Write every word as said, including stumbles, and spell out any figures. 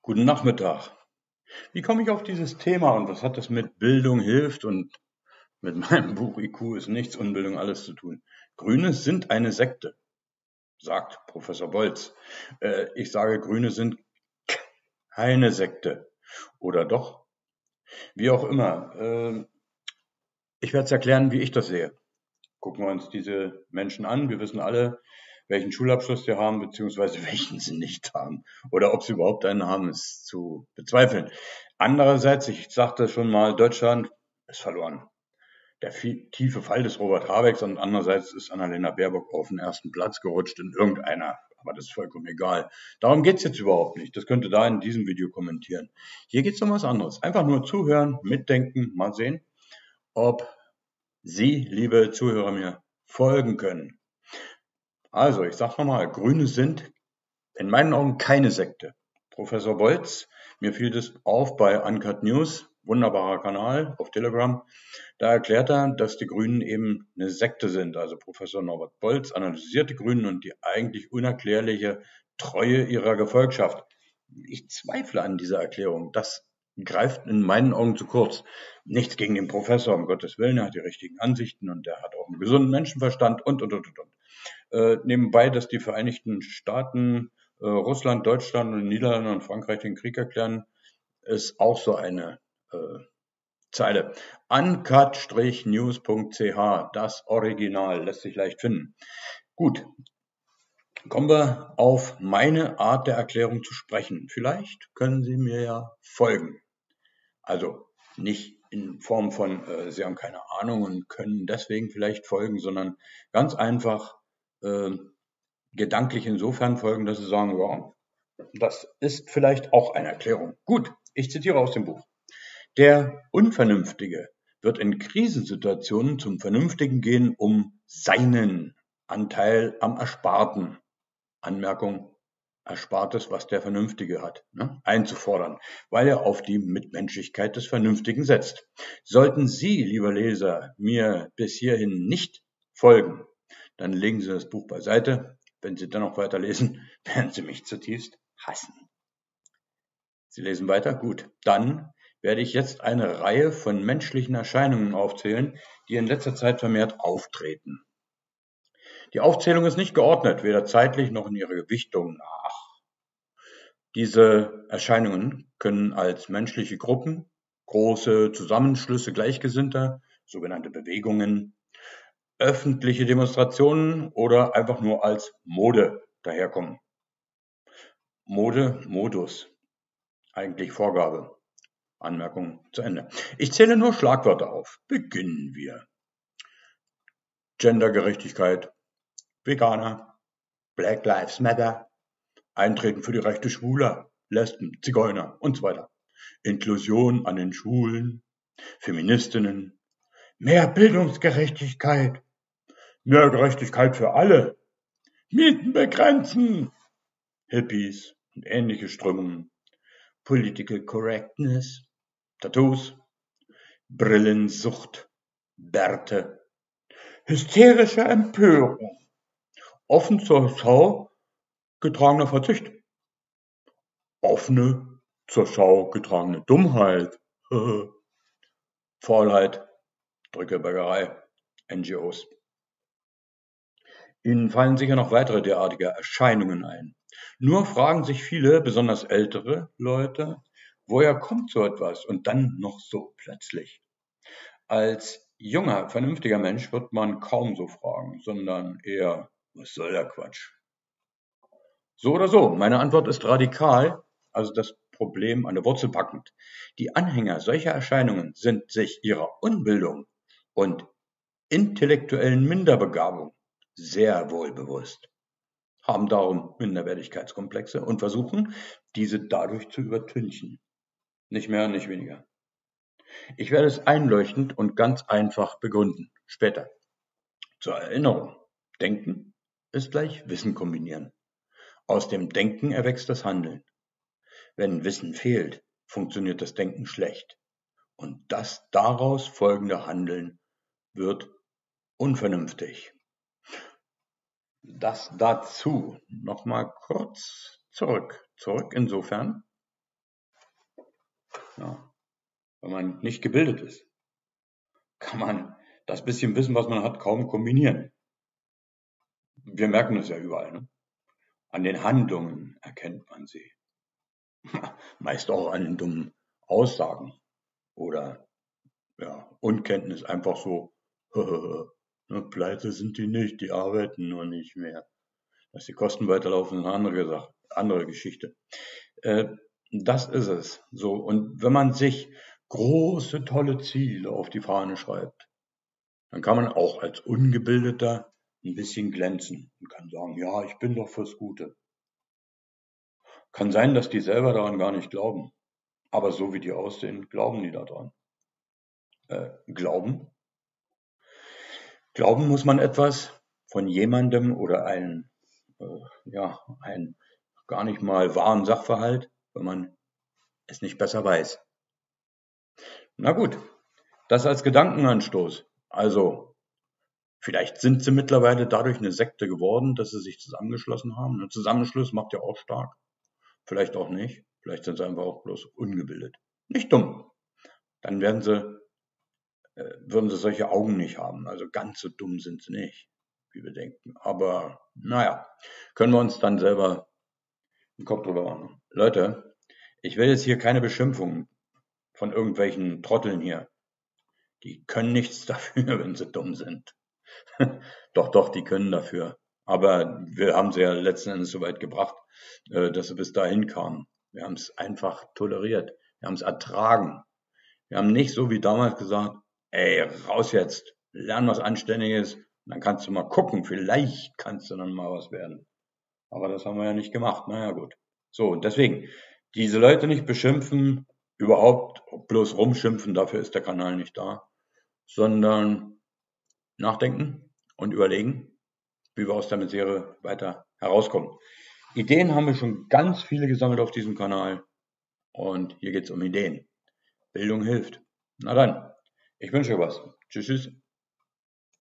Guten Nachmittag. Wie komme ich auf dieses Thema und was hat das mit Bildung hilft und mit meinem Buch I Q ist nichts, Unbildung alles zu tun? Grüne sind eine Sekte, sagt Professor Bolz. Äh, ich sage, Grüne sind keine Sekte. Oder doch? Wie auch immer. Äh, ich werde es erklären, wie ich das sehe. Gucken wir uns diese Menschen an. Wir wissen alle, welchen Schulabschluss sie haben, beziehungsweise welchen sie nicht haben. Oder ob sie überhaupt einen haben, ist zu bezweifeln. Andererseits, ich sagte schon mal, Deutschland ist verloren. Der viel, tiefe Fall des Robert Habecks und andererseits ist Annalena Baerbock auf den ersten Platz gerutscht in irgendeiner. Aber das ist vollkommen egal. Darum geht's jetzt überhaupt nicht. Das könnt ihr da in diesem Video kommentieren. Hier geht's um was anderes. Einfach nur zuhören, mitdenken, mal sehen, ob Sie, liebe Zuhörer, mir folgen können. Also, ich sage nochmal, Grüne sind in meinen Augen keine Sekte. Professor Bolz, mir fiel das auf bei Uncut News, wunderbarer Kanal auf Telegram. Da erklärt er, dass die Grünen eben eine Sekte sind. Also Professor Norbert Bolz analysiert die Grünen und die eigentlich unerklärliche Treue ihrer Gefolgschaft. Ich zweifle an dieser Erklärung. Das greift in meinen Augen zu kurz. Nichts gegen den Professor, um Gottes Willen, er hat die richtigen Ansichten und er hat auch einen gesunden Menschenverstand und, und, und, und. und. Äh, nebenbei, dass die Vereinigten Staaten, äh, Russland, Deutschland und Niederlande und Frankreich den Krieg erklären, ist auch so eine äh, Zeile. uncut-news punkt c h, das Original, lässt sich leicht finden. Gut, kommen wir auf meine Art der Erklärung zu sprechen. Vielleicht können Sie mir ja folgen. Also nicht in Form von, äh, Sie haben keine Ahnung und können deswegen vielleicht folgen, sondern ganz einfach äh, gedanklich insofern folgen, dass Sie sagen, ja, das ist vielleicht auch eine Erklärung. Gut, ich zitiere aus dem Buch. Der Unvernünftige wird in Krisensituationen zum Vernünftigen gehen, um seinen Anteil am Ersparten, Anmerkung, Erspartes, was der Vernünftige hat, ne, einzufordern, weil er auf die Mitmenschlichkeit des Vernünftigen setzt. Sollten Sie, lieber Leser, mir bis hierhin nicht folgen, dann legen Sie das Buch beiseite. Wenn Sie dann noch weiterlesen, werden Sie mich zutiefst hassen. Sie lesen weiter? Gut. Dann werde ich jetzt eine Reihe von menschlichen Erscheinungen aufzählen, die in letzter Zeit vermehrt auftreten. Die Aufzählung ist nicht geordnet, weder zeitlich noch in ihrer Gewichtung nach. Diese Erscheinungen können als menschliche Gruppen, große Zusammenschlüsse Gleichgesinnter, sogenannte Bewegungen, öffentliche Demonstrationen oder einfach nur als Mode daherkommen. Mode, Modus, eigentlich Vorgabe. Anmerkung zu Ende. Ich zähle nur Schlagwörter auf. Beginnen wir. Gendergerechtigkeit, Veganer, Black Lives Matter, Eintreten für die Rechte Schwuler, Lesben, Zigeuner und so weiter. Inklusion an den Schulen, Feministinnen, mehr Bildungsgerechtigkeit, mehr Gerechtigkeit für alle, Mieten begrenzen, Hippies und ähnliche Strömungen, Political Correctness, Tattoos, Brillensucht, Bärte, hysterische Empörung, offen zur Schau getragener Verzicht, offene zur Schau getragene Dummheit, Faulheit, Drückebergerei, N G Os. Ihnen fallen sicher noch weitere derartige Erscheinungen ein. Nur fragen sich viele, besonders ältere Leute, woher kommt so etwas und dann noch so plötzlich? Als junger, vernünftiger Mensch wird man kaum so fragen, sondern eher, was soll der Quatsch? So oder so, meine Antwort ist radikal, also das Problem an der Wurzel packend. Die Anhänger solcher Erscheinungen sind sich ihrer Unbildung und intellektuellen Minderbegabung sehr wohl bewusst, haben darum Minderwertigkeitskomplexe und versuchen, diese dadurch zu übertünchen. Nicht mehr, nicht weniger. Ich werde es einleuchtend und ganz einfach begründen. Später. Zur Erinnerung. Denken ist gleich Wissen kombinieren. Aus dem Denken erwächst das Handeln. Wenn Wissen fehlt, funktioniert das Denken schlecht. Und das daraus folgende Handeln wird unvernünftig. Das dazu. Nochmal kurz zurück. Zurück insofern, Ja. Wenn man nicht gebildet ist, kann man das bisschen Wissen, was man hat, kaum kombinieren. Wir merken es ja überall. Ne? An den Handlungen erkennt man sie. Meist auch an den dummen Aussagen oder ja, Unkenntnis, einfach so, ne, pleite sind die nicht, die arbeiten nur nicht mehr. Dass die Kosten weiterlaufen, ist eine andere Sache, andere Geschichte. Äh, das ist es. So, und wenn man sich große, tolle Ziele auf die Fahne schreibt, dann kann man auch als Ungebildeter ein bisschen glänzen und kann sagen, ja, ich bin doch fürs Gute. Kann sein, dass die selber daran gar nicht glauben. Aber so wie die aussehen, glauben die daran. Äh, glauben? Glauben muss man etwas von jemandem oder einen, äh, ja, einen gar nicht mal wahren Sachverhalt, wenn man es nicht besser weiß. Na gut, das als Gedankenanstoß. Also, vielleicht sind sie mittlerweile dadurch eine Sekte geworden, dass sie sich zusammengeschlossen haben. Ein Zusammenschluss macht ja auch stark. Vielleicht auch nicht. Vielleicht sind sie einfach auch bloß ungebildet. Nicht dumm. Dann werden sie, äh, würden sie solche Augen nicht haben. Also ganz so dumm sind sie nicht, wie wir denken. Aber naja, können wir uns dann selber den Kopf drüber machen. Leute, ich will jetzt hier keine Beschimpfungen von irgendwelchen Trotteln hier. Die können nichts dafür, wenn sie dumm sind. Doch, doch, die können dafür. Aber wir haben sie ja letzten Endes so weit gebracht, äh, dass sie bis dahin kamen. Wir haben es einfach toleriert. Wir haben es ertragen. Wir haben nicht so wie damals gesagt, ey, raus jetzt, lern was Anständiges, dann kannst du mal gucken, vielleicht kannst du dann mal was werden. Aber das haben wir ja nicht gemacht. Naja, gut. So, deswegen, diese Leute nicht beschimpfen, überhaupt bloß rumschimpfen, dafür ist der Kanal nicht da, sondern nachdenken und überlegen, wie wir aus der Misere weiter herauskommen. Ideen haben wir schon ganz viele gesammelt auf diesem Kanal und hier geht es um Ideen. Bildung hilft. Na dann, ich wünsche euch was. Tschüss, tschüss.